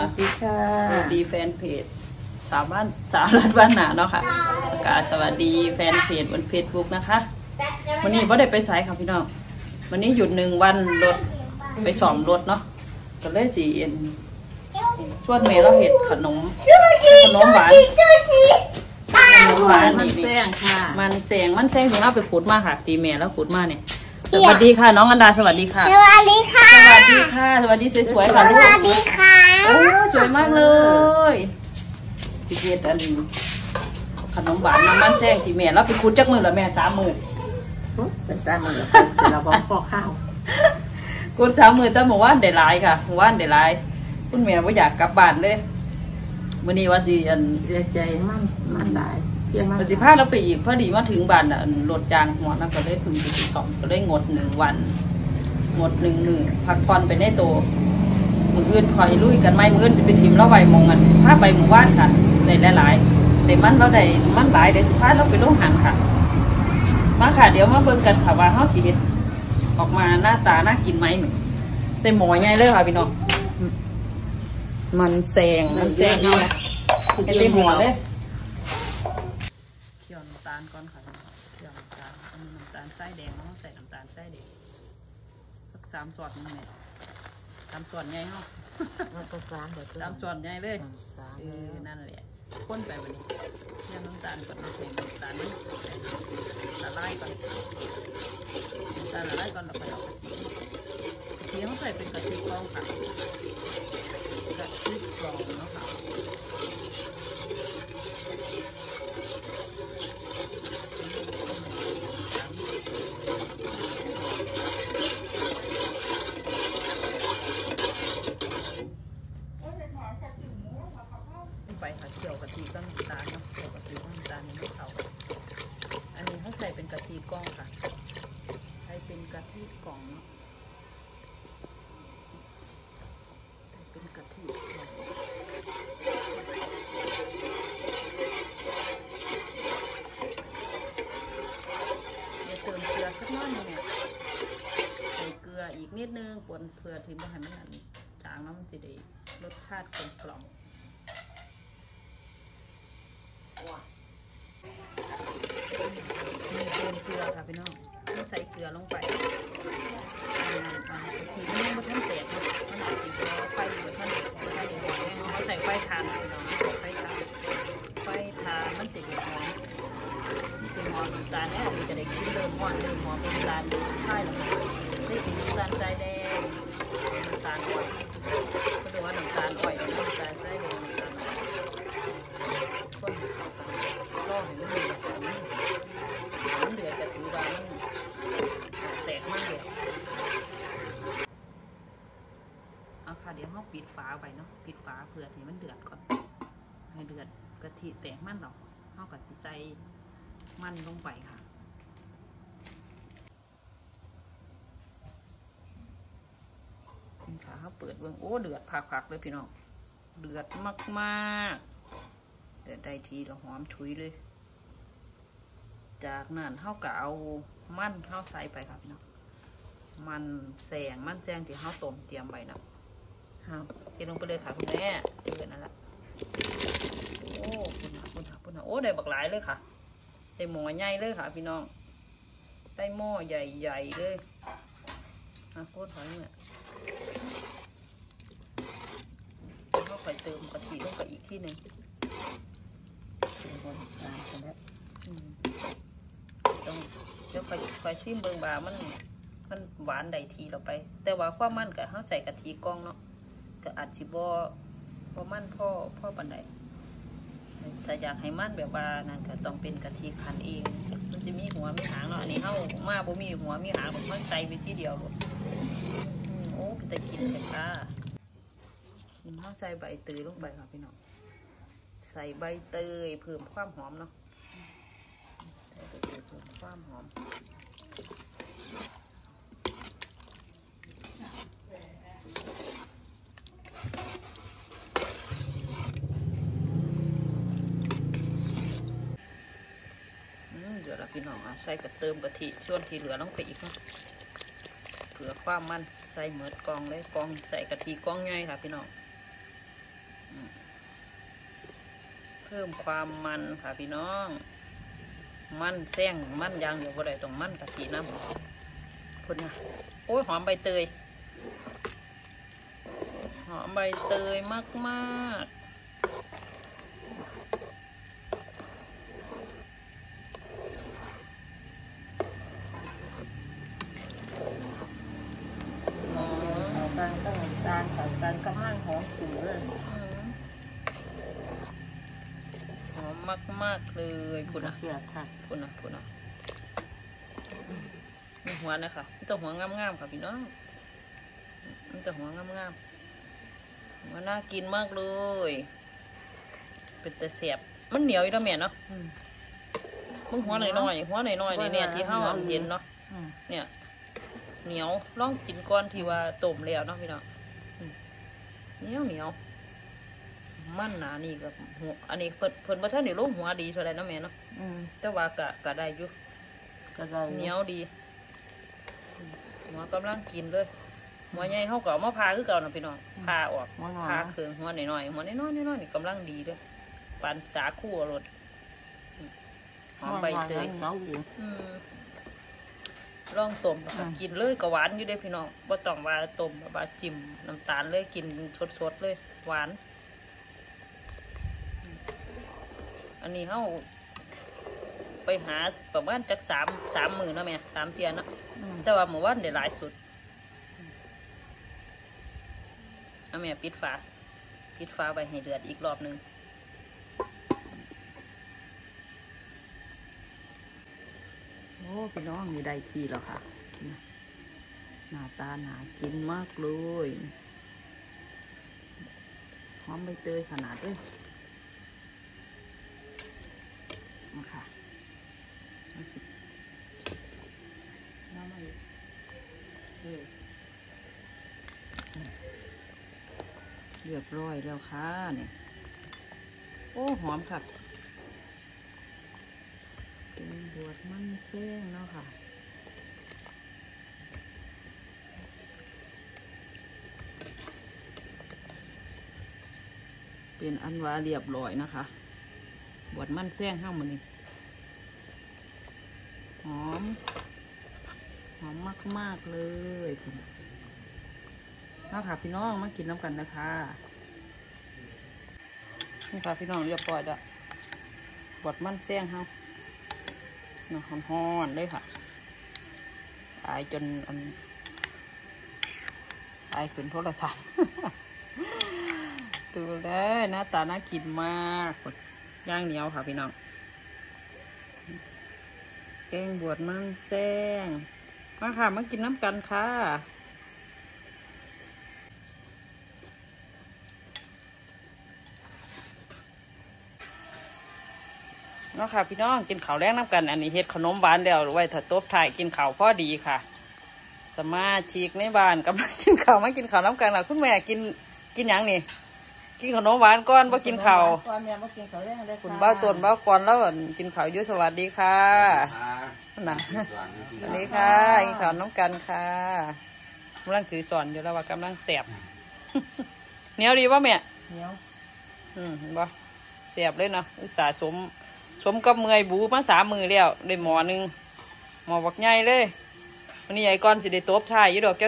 ดีค่ะสวัสดีแฟนเพจสาวรัฐบ้านหนาเนาะค่ะประกาศสวัสดีแฟนเพจบน Facebook นะคะวันนี้ไม่ได้ไปสายค่ะพี่น้องวันนี้หยุด1 วันรถไปซ่อมรถเนาะก็เลยสิชวนเมย์เราเห็ดขนมหวานมันแซงค่ะมันแซงถึงเอาไปขุดมาค่ะตีเมย์แล้วขุดมาเนี่ยสวัสดีค่ะน้องอันดาสวัสดีค่ะสวัสดีค่ะสวัสดีค่ะสวัสดีสวยๆค่ะสวัสดีค่ะโอ้สวยมากเลยพี่เกดอันขนมหวานน้ำมันแซงตีเมย์แล้วไปขุดจักมือละแม่3 มื้อเป็น3 มื้อเราบอกฟอกข้าวขุด3 มื้อแต่เมื่อวานได้หลายค่ะเมื่อวานได้หลายคุณแม่ว่าอยากกลับบ้านเลยวันนี้ว่าสิอันเรียกใจมันได้วันสิพาเราไปอีกพอดีมาถึงบ้านรถจางหัวแล้วก็เลยถึงที่สองก็เลยงด1 วันงด1 มื้อพักผ่อนไปในโตมืออื่นคอยลุยกันไม่มืออื่นไปทิมเราใบมองกันพาไปหมู่บ้านค่ะได้หลายๆได้มันเราได้มันหลายได้สิพาเราไปโรงหันค่ะมาค่ะเดี๋ยวมาเบิ่งกันค่ะว่าเฮาสิเฮ็ดออกมาหน้าตาน่ากินไหมเต็มหม้อใหญ่เลยค่ะพี่น้องมันแซงเนาะเต็มหม้อเลยเคี่ยวน้ำตาลก่อนค่ะเคี่ยวน้ำตาลอันนี้น้ำตาลทรายแดงเราใส่น้ำตาลทรายแดงสัก3 ช้อนนึงเนี่ย3 ช้อนใหญ่เนาะมันก็3เดี๋ยว 3 ช้อนใหญ่เลยนั่นแหละข้นไปวันนี้เคี่ยวน้ำตาลก่อนใส่น้ำตาลนี่ละลายก่อนละลายก่อนเราไปเอากะทิเขาใส่เป็นกะทิกล่องค่ะกะทิกล่องเนาะค่ะไปค่ะเกี่ยวกะทิก็น้ำตาลเนาะเกี่ยวกะทิก็น้ำตาลนี่ไม่เข้าอันนี้เขาใส่เป็นกะทิกล่องค่ะใส่เป็นกะทิกล่องเนาะเป็นกะทิกล่องเดี๋ยวเติมเกลือสักน้อยนึงเนี่ยใส่เกลืออีกนิดนึงปนเพื่อที่ไม่ให้มันอันจางแล้วมันจะได้รสชาติกลมกล่อมมีเติมเกลือค่ะพี่น้องใส่เกลือลงไปทีนี้มันท่านแตกเนาะมันอาจจะไฟอยู่ท่านแตกเขาใส่ไฟทานพี่น้องไฟทานมันจะเป็นหอมเป็นหอมน้ำตาลเนี่ยนี่จะได้กินเริ่มหอมเป็นน้ำตาลใช่หรือได้กินน้ำตาลทรายแดงน้ำตาลอ่อยก็ดูว่าน้ำตาลอ่อยกับน้ำตาลทรายแดงคนรอให้มันเดือดจะถือว่ามันแตกมากเลยเอาค่ะเดี๋ยวเราปิดฝาไว้เนาะปิดฝาเพื่อให้มันเดือดก่อนให้เดือดกะทิแตกมันหรอกเอากะทิใส่มันลงไปค่ะนี่ค่ะเขาเปิดเบื้องโอ้เดือดผักเลยพี่น้องเดือดมากๆเดือดได้ทีเราหอมฉุยเลยจากนั้นเขาก็เอามันเขาใส่ไปครับพี่น้องมันแซงที่เขาต้มเตรียมไว้นะเทลงไปเลยค่ะคุณแม่เดือดนั่นแหละโอ้ปุ่นโอ้ได้บักหลายเลยค่ะได้หม้อใหญ่เลยค่ะพี่น้องได้หม้อใหญ่เลยโคตรหอยเนี่ยเขาไปเติมกะทิลงไปอีกที่หนึ่งต้องเดี๋ยวไปชิมเบิ่งบามันหวานได้ทีเราไปแต่ว่าความมันกับเขาใส่กะทิกล่องเนาะก็อาจจะบ่มันพ่อปันใดแต่อยากให้มันแบบว่านั่นก็ต้องเป็นกะทิคั้นเองมันจะมีหัวมีหางเนาะอันนี้เขามาบ่มีหัวมีหางมันใส่ไปที่เดียวเลยโอ้เป็นตะกินเลยค่ะเขาใส่ใบเตยลงไปค่ะพี่น้องใส่ใบเตยเพิ่มความหอมเนาะเพิ่มความหอมเดี๋ยวเราพี่น้องใส่กระเติมกะทิส่วนที่เหลือต้องไปอีกเนาะเผื่อความมันใส่เหมือดกองเลยกองใส่กะทิกองง่ายค่ะพี่น้องเพิ่มความมันค่ะพี่น้องมันแซงมันยางเดียวก็ได้ต้องมันกะทิน้ำพุ่นนะโอ้ยหอมใบเตยหอมใบเตยมากการต้องการกับการกำลังหอมสูงเลยหอมมากเลยพุ่นนะพุ่นนะมีหัวนะคะมีแต่หัวงามๆค่ะพี่น้องมีแต่หัวงามๆมันน่ากินมากเลยเป็นแต่เสียบมันเหนียวอยู่แล้วแม่เนาะมึงหัวหน่อยหัวหน่อยนี่เนี่ยที่ห้าเย็นเนาะเนี่ยเหนียวลองกินก้อนที่ว่าต้มแล้วเนาะพี่น้องเหนียวมันหนานี่กับหัวอันนี้เพิ่นว่าท่านเดี๋ยวลงหัวดีเท่าไรนะแม่เนาะแต่ว่ากะได้อยู่เหนียวดีหัวกำลังกินเลยหัวใหญ่เขาก็มาพาคือเก่านะพี่น้องพาออกพาเครื่องหัวหน่อยหัวน้อยนี่กำลังดีเลยปานสาคู่รสหอมใบเตยลองต้มกินเลยก็หวานอยู่ได้พี่น้องบ่ต้องว่าต้มแบบจิ้มน้ำตาลเลยกินสดๆเลยหวานอันนี้เขาไปหาประมาณจากสามมื้อนะแม่3 เที่ยนะแต่ว่าเมื่อวานได้หลายสุดเอาแม่ปิดฝาไปให้เดือดอีกรอบหนึ่งโอ้พี่น้องมีได้ทีแล้วค่ะหน้าตาหนากินมากเลยหอมใบเตยขนาดเลยมาค่ะน้ำมันเรียบร้อยแล้วค่ะเนี่ยโอ้หอมค่ะเป็นบวชมันแซงเนาะค่ะเป็นอันว่าเรียบร้อยนะคะบวชมันแซงข้างมันนี่หอมมากเลยค่ะพี่น้องมากินน้ำกันนะคะนี่ค่ะพี่น้องเรียบร้อยแล้วบดมันแซงเฮาฮ้อนๆเลยค่ะอายจนอายขึ้นโทรศัพท์ดูเลยหน้าตาน่ากินมากย่างเหนียวค่ะพี่น้องแกงบวชมันแซงมาค่ะมากินน้ำกันค่ะเนาะค่ะพี่น้องกินข้าวแรงน้ำกันอันนี้เฮ็ดขนมหวานแล้วไว้ถ้าโต๊ะถ่ายกินข้าวพอดีค่ะสมาชิกในบ้านกำลังกินข้าวมากินข้าวน้ำกันล่ะคุณแม่กินอย่างนี่กินขนมหวานก่อนบ่กินข้าวคุณบ้าต้นบ้าก่อนแล้วกินข้าวยุ่สวัสดีค่ะนะสวัสดีค่ะกินข้าวน้ำกันค่ะกำลังถือสอนอยู่แล้วว่ากำลังแสบเหนียวดีป่ะแม่เหนียวบ่แสบเลยเนาะอุตส่าห์สมกับเมื่อยบูมา3 มื้อแล้วได้หมอนึงหมอบักใหญ่เลยวันนี้ไอ้ก้อนสิได้ตบท้ายยี่ดอกแก้ว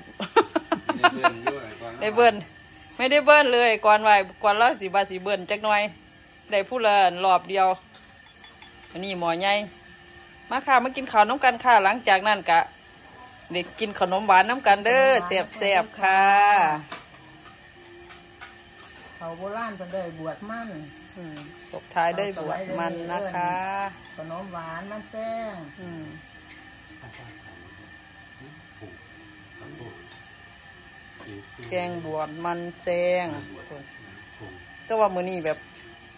2ได้เบิ้ลไม่ได้เบิ้ลเลยก่อนแล้วสีเบิ้ลจักหน่อยได้ผู้ละรอบเดียววันนี้หมอใหญ่มาค่ะมากินข้าวน้ำกันค่ะหลังจากนั้นกะเด็กกินขนมหวานน้ำกันเด้อแซ่บค่ะเขาโบราณเป็นได้บวชมันตบท้ายได้บวชมันนะคะขนมหวานมันแซงแกงบวชมันแซงแต่ว่ามื้อนี้แบบ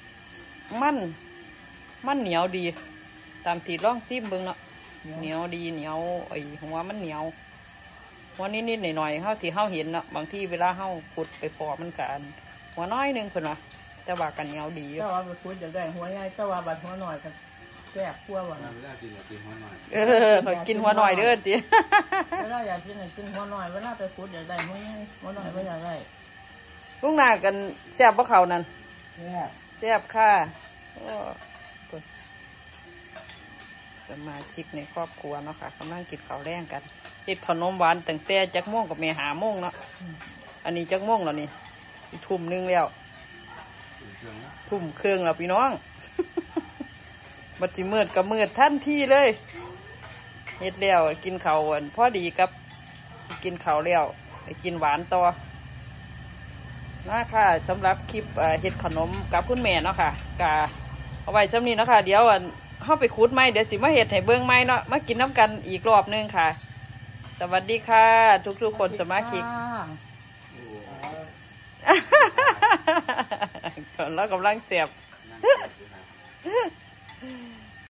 มันเหนียวดีตามที่ลองซิมเบิ่งเนาะเหนียวดีเหนียวไอ้หัวมันเหนียวหัวนิดๆหน่อยๆเฮาที่เฮาเห็นเนาะบางที่เวลาเฮาขุดไปพอมันกันหัวน้อยนึงเพิ่นว่าแต่ว่ากันเหนียวดีแต่ว่าขุดจะได้หัวใหญ่แต่ว่าบัดหัวน้อยก็แซ่บกว่าว่าเขากินหัวน้อยเด้อติเวลาอยากกินหัวน้อยเวลาไปขุดอยากได้หัวน้อยบ่อยากได้ลุงนากันแซ่บบ่เขานั่นเนี่ยแซ่บค่ะสมาชิกในครอบครัวเนาะค่ะกำลังกินข้าวแรงกันเฮ็ดขนมหวานตั้งแต่จักม่วงกับแม่หาม่วงเนาะอันนี้จักม่วงแล้วนี่ทุ่มนึงแล้วทุ่มเครื่องแล้วพี่น้องบัดจิมืดกับมืดทันทีเลยเฮ็ดแล้วกินข้าวพอดีกับกินข้าวแล้วไปกินหวานต่อนะค่ะสำหรับคลิปเฮ็ดขนมกับคุณแม่เนาะค่ะกะเอาไว้ซ้ำนี้เนาะค่ะเดี๋ยวเข้าไปคูดไม้เดี๋ยวสิมาเฮ็ดให้เบิ่งไม้เนาะมากินน้ำกันอีกรอบนึงค่ะสวัสดีค่ะทุกๆคนสมาชิกแล้วกำลังเจ็บ